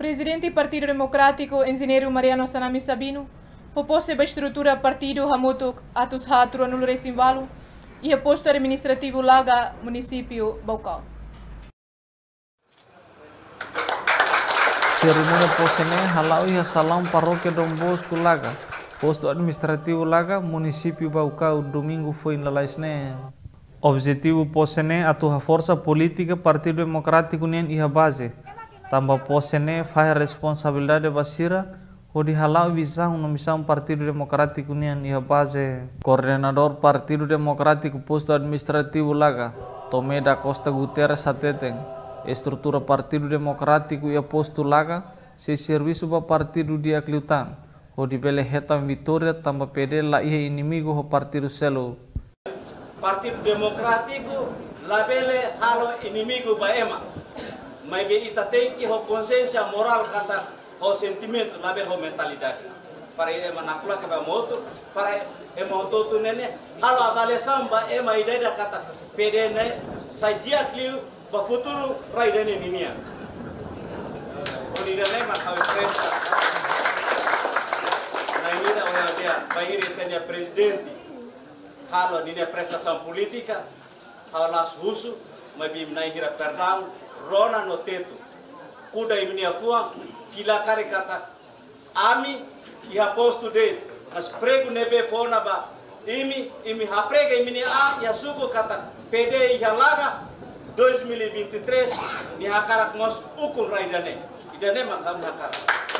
Presidente do Partido Democrático, engenheiro Mariano Sanami Sabino, propôs a estrutura partido Hamutuk Atus Hatro no Recimvalo e o posto administrativo Laga, município Baucau. Cerimônia posene halau e salão paróquia Dom Bosco Laga, posto administrativo Laga, município Baucau, domingo foi na Laisne. Objetivo posene atuha força política Partido Democrático nen iha base. Tambah posene faz responsabilidade basira o de halau visão no missão Partido Democrático nen iha base. Coordenador Partido Democrático posto administrativo Laga, Tomé da Costa Gutierrez Sateten. Estrutura Partido Democrático e posto Laga, se serviço para Partido de Acliutan. O de bele hetam Vitória tambah PD la iha inimigo ho Partido Selo. Partido Democrático labele halo inimigo baema. Mas ita tem que ho consciência moral kata ho sentimento label ho mentalidade. Para ema nakula ke ba moto, para ema toto nene halo avaliação ba ema ideia kata PD ne sadia kliu ba futuro raidene nimia. Onira lema ka presta. Na ida olha dia, vai ir tenia presidente. Halo nini prestação política, halo las husu, mas bim na hira perdão, rona no teto, kuda imini afua, fila kari kata, ami ia posto de, mas prego nebe fona ba, imi haprega imini a, ia suku kata, PD ia laga, 2023, ni hakarak mos ukun raidane, idane makam hakarak.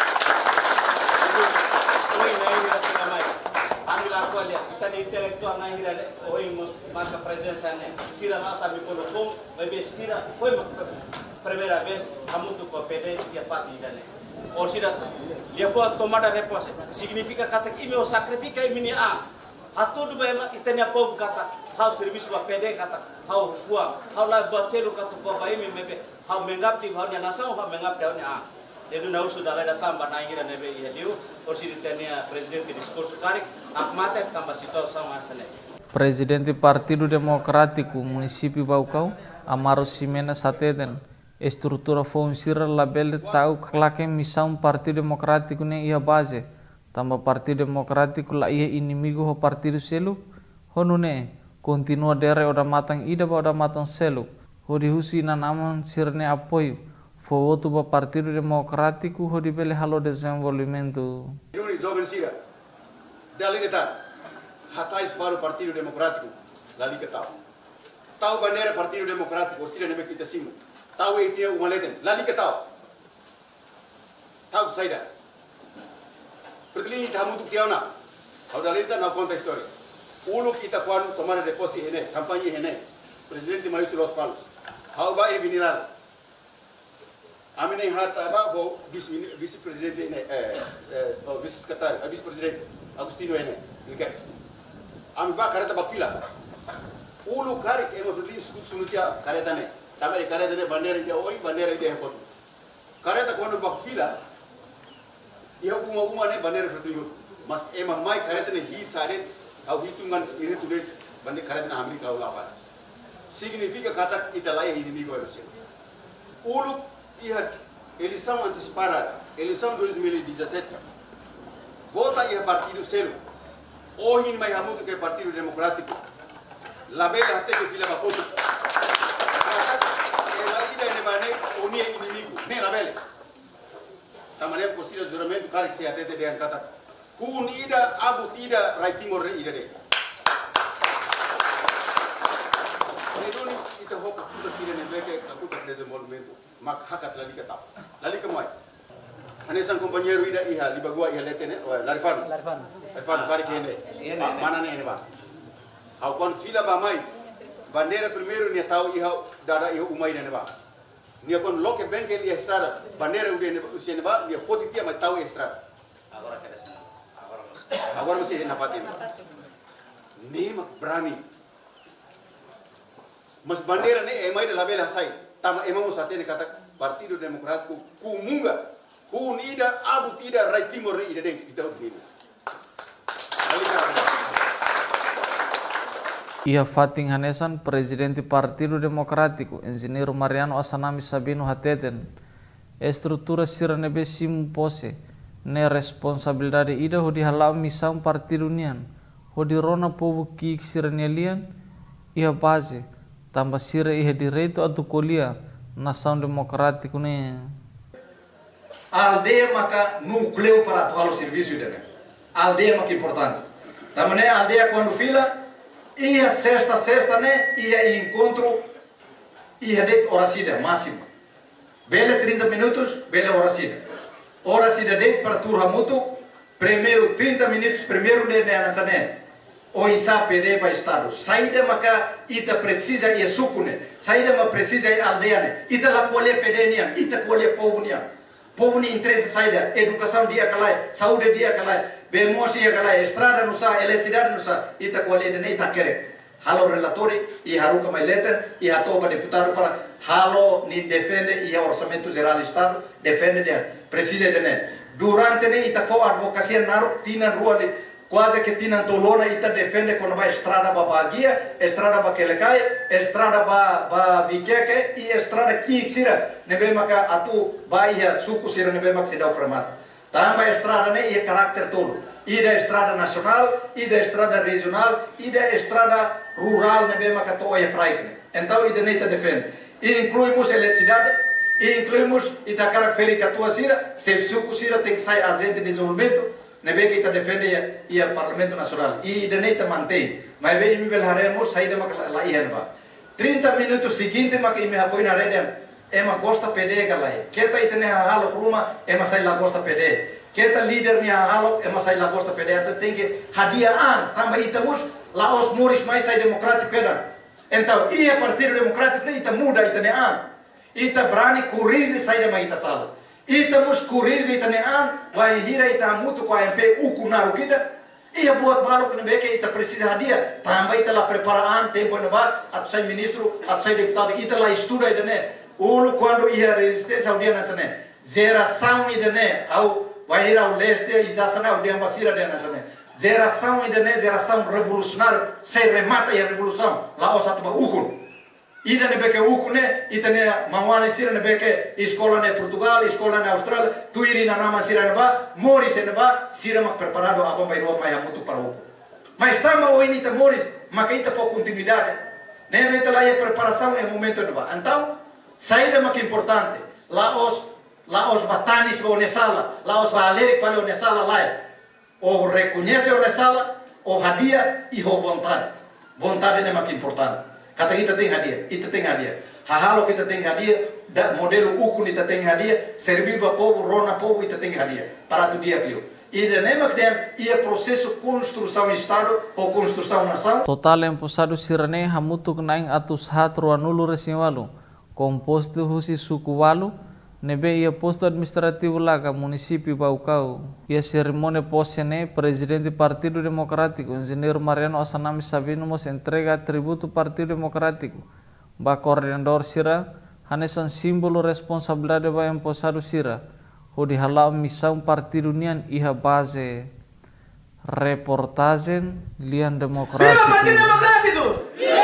Oi na hira sinamai. Ambil aku lihat, kita di intelektual na hira oi marca presença né. Sira rasa me colocou, vai ver Sira foi primeira vez hamutu com PD e a partida né. Ou Sira dia foi tomada resposta. Significa kata que meu sacrifica e mini a tudo bem itania povo kata hau serviço com PD kata hau fua hau lá botelo kata for vai me mebe hau mengap di hau nação hau mengap di hau a. Jadi na usu dalai datang ba na hira nebe ia liu or si ditania presidente discurso karik akmate tambah situação asane. Presidente Partido Democrático município Baucau, Amaro Simena Sateten, estrutura funsira label tau claque missão Partido Democrático nem ia base, tambah Partido Democrático la ia inimigo ho Partido Selu, honune continua dere oda matang ida ba oda matang Selu, ho dihusi na naman sirne apoio. Voto para Partido Democrático ho dibele halo desenvolvimento. Juni jovem Sira, dali detar, hatais para o Partido Democrático, dali que tal. Tal bandeira Partido Democrático, o Sira nebe kita simu. Tal e tinha uma letra, dali que tal. Tal saída. Perteli kita mutu kiauna, hau dali detar na conta história. Ulu kita quando tomar depósito ene, campanha ene, presidente Maius Los Palos, hau ba e vinilal. Amine hat saba ho vice presidente ne vice secretário vice presidente Agostino ene okay am ba kareta bakfila ulu kari ema fili sukut sunutia kareta ne tama e kareta ne bandera dia oi bandera dia ko kareta kono bakfila ia uma ne bandera fili mas ema mai kareta ne hit sare au hitungan ini tude bandera kareta na Amerika ulapa significa kata italai inimigo é ulu eleição antecipada, eleição 2017, vota e Partido Selo, hoje mais muito que Partido Democrático, labela até que filha bacoto, ela ida nebane unia inimigo, nem labela, tamanho considera juramento cara que se atende de ancata, kun ida abu ida writing or ida de, nedoni ita hoka kuta kira nebeke kakuta desenvolvimento. Mak hakat lali ketap, lali kemai. Hanesan kompanyeiro ida iha libagua iha letene, Larifan kari kene, mana ne ini ba? Hau kon fila ba mai, bandera primeiro nia tahu iha dada iha umai ne ba? Nia kon loke bengkel iha estrada, bandera udah usia ne ba? Nia foto dia mai tahu estrada. Agora masih nafatin ba? Nemak berani. Mas bandera ne emai de label hasai. Tama emamu satene kata Partido Democrático kumunga unida abu tida right timor ida den kita utmina. Ia fating hanesan Presidente Partido Democrático engenheiro Mariano Sanami Sabino Hateten estrutura sira nebe simu pose ne responsabilidade ida hodi halau misam partido nian hodi rona povo ki sira nelian ia base tambah sira ia direito atu kolia nação democrático ne a aldeia maka núcleo para atuar o serviço dele. A aldeia maka importante. Também a aldeia quando fila ia sexta né ia encontro ia de oracida máxima. Bele 30 minutos, bele oracida. Oracida de para turha mutu primeiro 30 minutos primeiro de nasané. O isa pede para estado. Saída maka ita precisa ia sukune. Saída ma precisa ia aldeia ne. Ita la colhe pede nia, ita colhe povo nia. Povo ni interesse saída, educação dia calai, saúde dia calai, bemos dia calai, estrada no sa, eletricidade no sa, ita colhe de ne ita quere. Halo relatori e haruka maileta e atoba deputado para halo ni defende e orçamento geral do estado defende dia precisa de ne. Durante ne ita for advocacia naru tina rua de quase que tina tolona ita defende quando vai estrada ba bagia, estrada ba kelecai, estrada ba bikeke e estrada kiksira nebe maka atu ba ia suku sira nebe mak sidau premat. Tambah estrada ne ia karakter tolo. Ida estrada nacional, ida estrada regional, ida estrada rural nebe maka to ia praikne. Então ida neita defende. E incluímos eletricidade, e incluímos ita característica tua sira, se suku sira tem que sair agente de desenvolvimento. Nebe kita defende ia Parlamento Nacional e deneita mantém mas bem me velharemos saída mak lá ia ba 30 minutos seguinte mak me foi na rede ema gosta pede galai keta itene halo ruma ema sai lá gosta pede keta líder nia halo ema sai lá gosta pede então tem que hadiaan tambah itamos lá os moris mais sai democrático era então ia partido democrático ita muda itene ita brani kurizi sai da ita sala ita mus kurizi ita nean vai hira ita mutu com a MP uku narukida ia buat balu que nebe ita precisa dia tambah ita la preparaan tempo neva at sai ministro at sai deputado ita la estuda ita ne ulu quando ia resistência ao dia nessa ne geração ita ne au vai hira o leste izasana ao dia basira dia nessa ne geração ita ne geração revolucionária se remata a revolução lá os atba uku ida ne beke ukune ita ne mawali sira ne beke escola ne Portugal escola ne Austrália tuiri na nama sira ne ba moris ne ba sira mak preparado apa mai rua mai mutu para uku mas tama o ini ta moris maka ita for continuidade ne meta lá a preparação é momento ne ba então saída mak importante lá os batanis ba onesala lá os balerik vale onesala lá o reconhece onesala o hadia e o vontade ne mak importante. Kata kita tem hadiah, ita tem hadiah. Hahalo kita tem hadiah, modelo uku ita tem hadiah, servir para povo, rona povo ita tem hadiah. Para tu dia clio. Ida nemak dem ia processo construção estado ou construção nação. Total emposado sirane hamutuk naing atus hatru anulu resiwalu. Composto husi suku walu. Nebe ia posto administrativo laga município Baucau. Ia cerimônia posene presidente Partido Democrático, engenheiro Mariano Asanami Sabino mos entrega atributo Partido Democrático. Ba coordenador sira, hanesan símbolo responsabilidade ba emposado sira. Hodi halau missão Partido Nian iha base reportagem Lian Democrático.